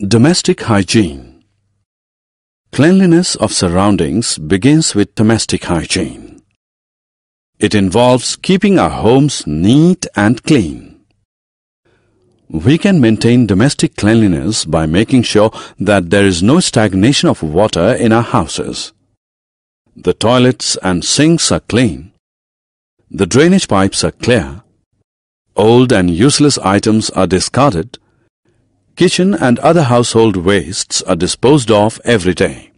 Domestic hygiene. Cleanliness of surroundings begins with domestic hygiene. It involves keeping our homes neat and clean. We can maintain domestic cleanliness by making sure that there is no stagnation of water in our houses. The toilets and sinks are clean. The drainage pipes are clear. Old and useless items are discarded. Kitchen and other household wastes are disposed of every day.